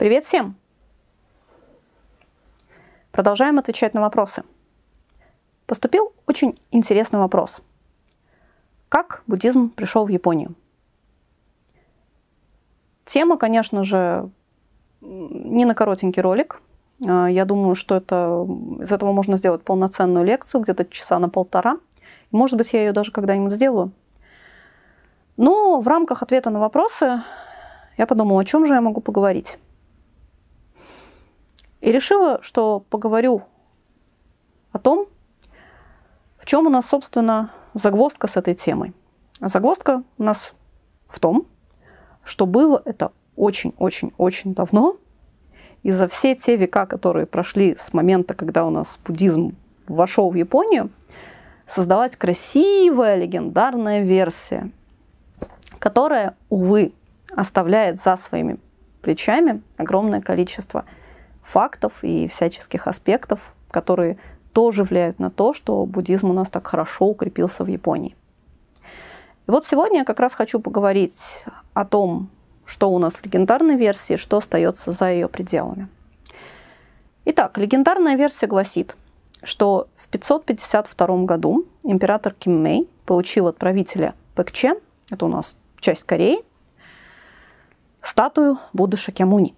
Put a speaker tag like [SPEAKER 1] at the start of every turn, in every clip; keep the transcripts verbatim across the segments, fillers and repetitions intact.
[SPEAKER 1] Привет всем! Продолжаем отвечать на вопросы. Поступил очень интересный вопрос. Как буддизм пришел в Японию? Тема, конечно же, не на коротенький ролик. Я думаю, что это, из этого можно сделать полноценную лекцию, где-то часа на полтора. Может быть, я ее даже когда-нибудь сделаю. Но в рамках ответа на вопросы я подумала, о чем же я могу поговорить. И решила, что поговорю о том, в чем у нас, собственно, загвоздка с этой темой. А загвоздка у нас в том, что было это очень-очень-очень давно, и за все те века, которые прошли с момента, когда у нас буддизм вошел в Японию, создалась красивая легендарная версия, которая, увы, оставляет за своими плечами огромное количество фактов и всяческих аспектов, которые тоже влияют на то, что буддизм у нас так хорошо укрепился в Японии. И вот сегодня я как раз хочу поговорить о том, что у нас в легендарной версии, что остается за ее пределами. Итак, легендарная версия гласит, что в пятьсот пятьдесят втором году император Киммэй получил от правителя Пэкче, это у нас часть Кореи, статую Будды Шакьямуни.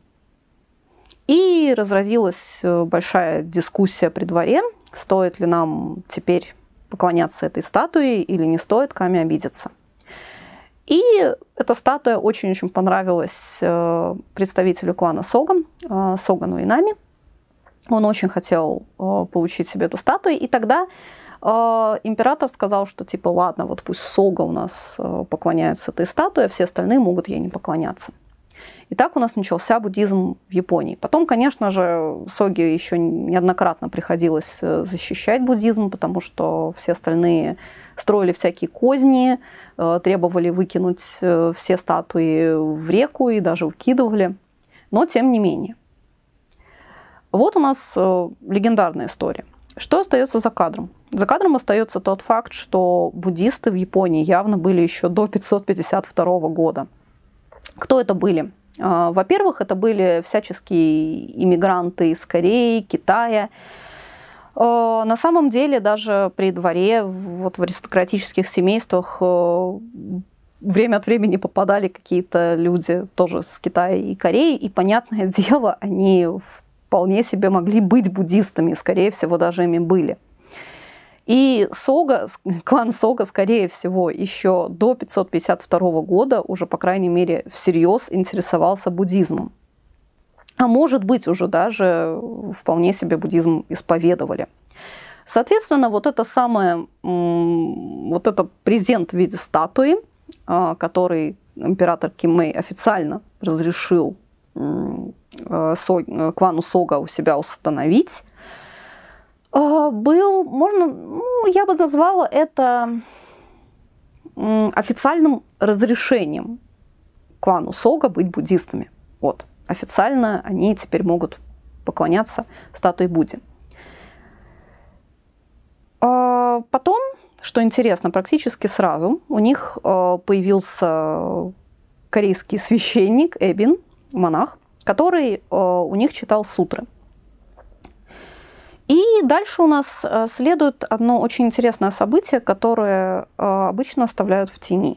[SPEAKER 1] И разразилась большая дискуссия при дворе, стоит ли нам теперь поклоняться этой статуе или не стоит, Ками обидеться. И эта статуя очень-очень понравилась представителю клана Сога, Согану Инами. Он очень хотел получить себе эту статую, и тогда император сказал, что типа ладно, вот пусть Сога у нас поклоняются этой статуе, а все остальные могут ей не поклоняться. И так у нас начался буддизм в Японии. Потом, конечно же, Соге еще неоднократно приходилось защищать буддизм, потому что все остальные строили всякие козни, требовали выкинуть все статуи в реку и даже выкидывали. Но тем не менее. Вот у нас легендарная история. Что остается за кадром? За кадром остается тот факт, что буддисты в Японии явно были еще до пятьсот пятьдесят второго года. Кто это были? Во-первых, это были всяческие иммигранты из Кореи, Китая. На самом деле, даже при дворе, вот в аристократических семействах время от времени попадали какие-то люди тоже с Китая и Кореи, и, понятное дело, они вполне себе могли быть буддистами, скорее всего, даже ими были. И Сога, клан Сога, скорее всего, еще до пятьсот пятьдесят второго года уже, по крайней мере, всерьез интересовался буддизмом. А может быть, уже даже вполне себе буддизм исповедовали. Соответственно, вот это самое, вот это презент в виде статуи, который император Киммэй официально разрешил клану Сога у себя установить, был, можно, ну, я бы назвала это официальным разрешением клану Сога быть буддистами. Вот. Официально они теперь могут поклоняться статуе Будде. Потом, что интересно, практически сразу у них появился корейский священник Эбин, монах, который у них читал сутры. И дальше у нас следует одно очень интересное событие, которое обычно оставляют в тени.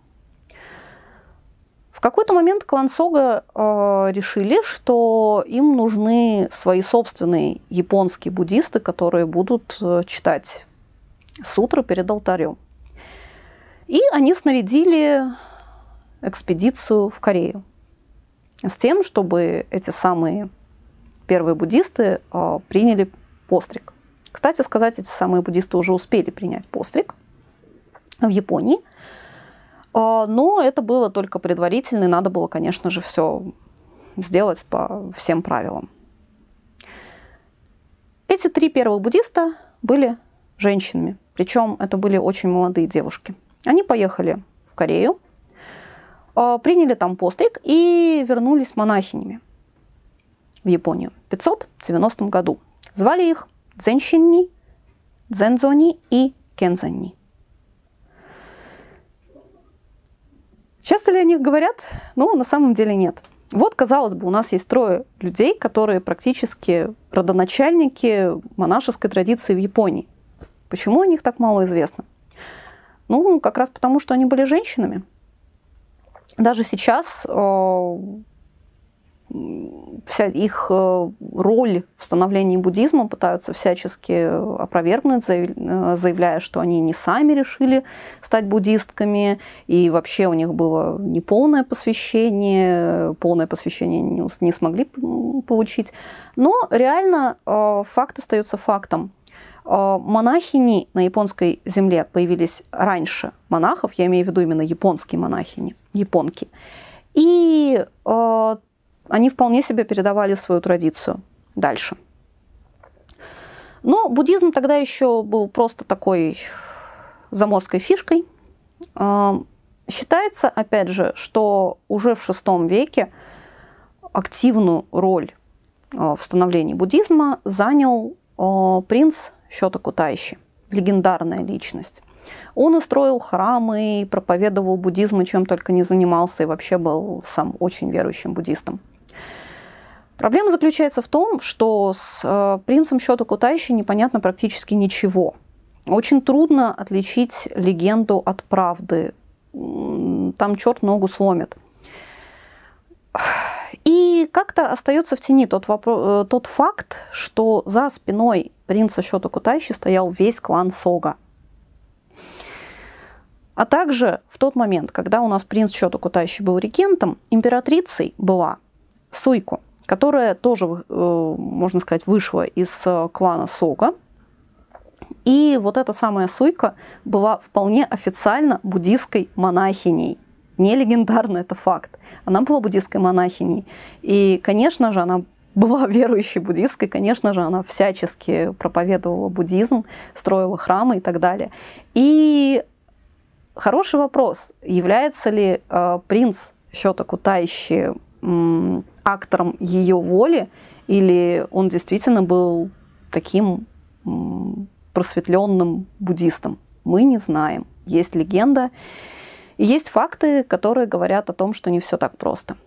[SPEAKER 1] В какой-то момент клан Сога решили, что им нужны свои собственные японские буддисты, которые будут читать сутры перед алтарем. И они снарядили экспедицию в Корею с тем, чтобы эти самые первые буддисты приняли постриг. Кстати сказать, эти самые буддисты уже успели принять постриг в Японии, но это было только предварительно, и надо было, конечно же, все сделать по всем правилам. Эти три первых буддиста были женщинами, причем это были очень молодые девушки. Они поехали в Корею, приняли там постриг и вернулись монахинями в Японию в пятьсот девяностом году. Звали их Дзенщинни, Дзензони и Кензанни. Часто ли о них говорят? Ну, на самом деле нет. Вот, казалось бы, у нас есть трое людей, которые практически родоначальники монашеской традиции в Японии. Почему о них так мало известно? Ну, как раз потому, что они были женщинами. Даже сейчас э, вся их э, роль в становлении буддизма пытаются всячески опровергнуть, заявляя, что они не сами решили стать буддистками, и вообще у них было неполное посвящение, полное посвящение не, не смогли получить. Но реально э, факт остается фактом. Э, монахини на японской земле появились раньше монахов, я имею в виду именно японские монахини, японки. И э, они вполне себе передавали свою традицию дальше. Но буддизм тогда еще был просто такой заморской фишкой. Считается, опять же, что уже в шестом веке активную роль в становлении буддизма занял принц Сётоку Тайши, легендарная личность. Он устроил храмы, проповедовал буддизм, и чем только не занимался, и вообще был сам очень верующим буддистом. Проблема заключается в том, что с э, принцем Сётоку Тайши непонятно практически ничего. Очень трудно отличить легенду от правды. Там черт ногу сломит. И как-то остается в тени тот, вопрос, тот факт, что за спиной принца Сётоку Тайши стоял весь клан Сога. А также в тот момент, когда у нас принц Сётоку Тайши был регентом, императрицей была Суйко, которая тоже, можно сказать, вышла из клана Сога. И вот эта самая Суйко была вполне официально буддистской монахиней. Не легендарно, это факт. Она была буддистской монахиней. И, конечно же, она была верующей буддисткой, конечно же, она всячески проповедовала буддизм, строила храмы и так далее. И хороший вопрос, является ли э, принц Сётоку Тайши э, актором ее воли, или он действительно был таким э, просветленным буддистом? Мы не знаем. Есть легенда, и есть факты, которые говорят о том, что не все так просто.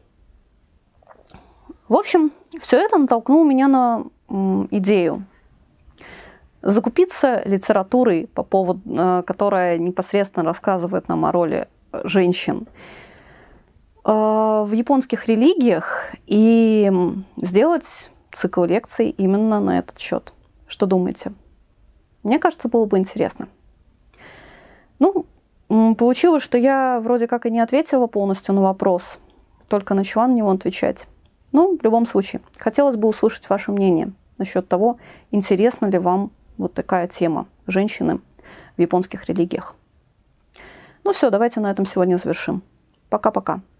[SPEAKER 1] В общем, все это натолкнуло меня на м, идею закупиться литературой, по поводу, э, которая непосредственно рассказывает нам о роли женщин э, в японских религиях, и сделать цикл лекций именно на этот счет. Что думаете? Мне кажется, было бы интересно. Ну, получилось, что я вроде как и не ответила полностью на вопрос, только начала на него отвечать. Ну, в любом случае, хотелось бы услышать ваше мнение насчет того, интересна ли вам вот такая тема женщины в японских религиях. Ну все, давайте на этом сегодня завершим. Пока-пока.